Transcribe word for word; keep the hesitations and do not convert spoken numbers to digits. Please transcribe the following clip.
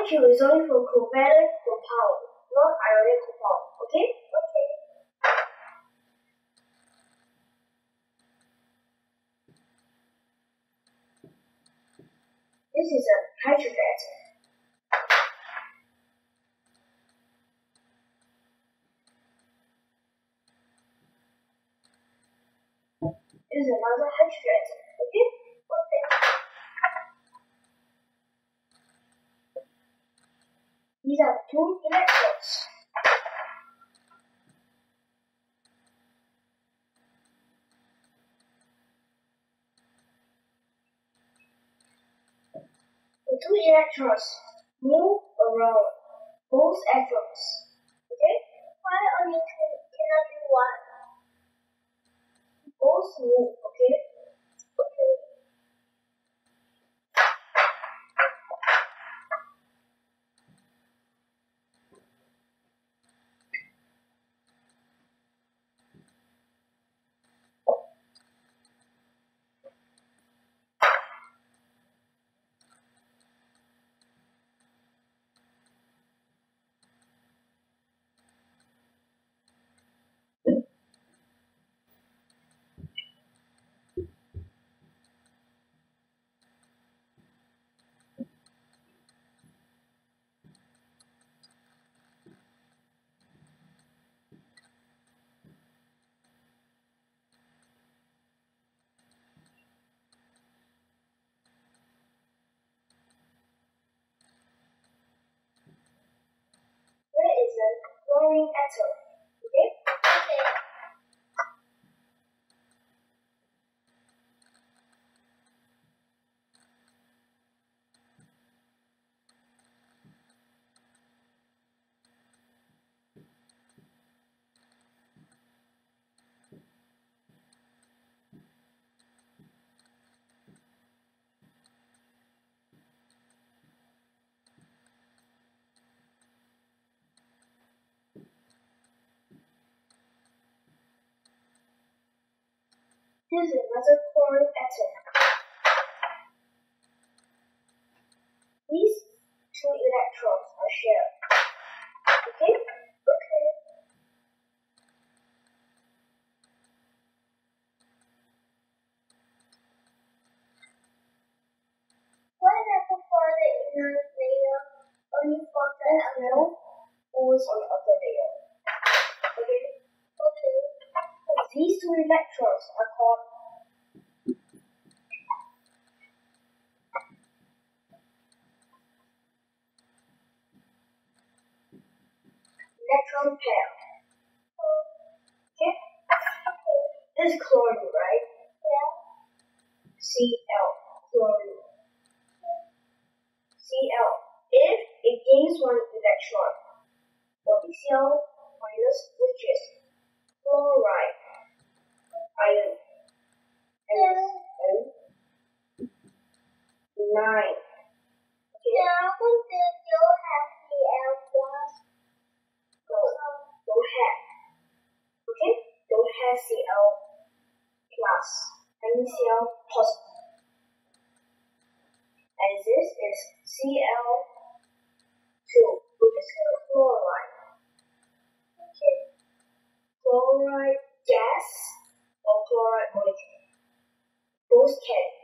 Q is only for covalent compound, not ionic compound. Okay? Okay. This is a hydrogen atom. This is another hydrogen atom. Okay? Okay. These are two electrons. The two electrons move around both atoms. Okay? Why only two? Cannot be one. Both move. Okay? Okay. Here is a chlorine atom. Okay? Okay. This is another chlorine atom. These two electrons are shared. Okay? Okay. Why never for the inner layer? Only for the Well, always on the outer layer. Okay? Okay. These two electrons are called electron pair. Okay? This is chlorine, right? Yeah. Cl, chlorine. Cl. If it gains one electron, it will be Cl minus, which is chloride ion. And N nine. Okay? Yeah, but they still have the L plus. No, don't have. Okay? Don't have Cl plus. I mean Cl positive. And this is Cl two, which is chloride. Okay. Chloride gas or chloride molecule. Both can